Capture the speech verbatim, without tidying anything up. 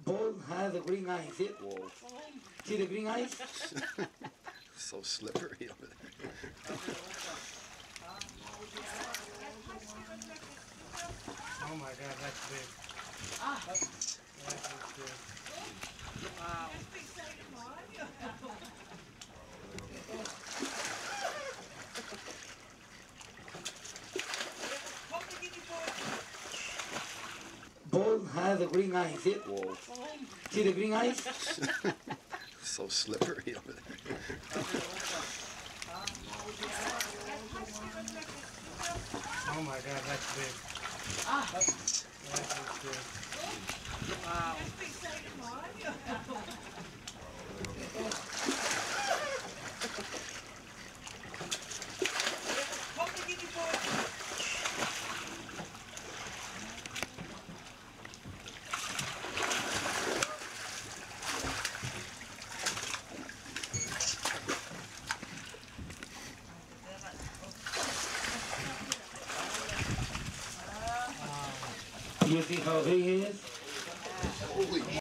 Bull has the green eyes. See it? Whoa. See the green eyes? So slippery over there. Oh my God, that's big. Ah. That is big. Wow. Bull has the green eyes. See it? Whoa. See the green eyes? So slippery over there. Oh my God, that's big. Ah. That is big. Wow. You see how big he is? Holy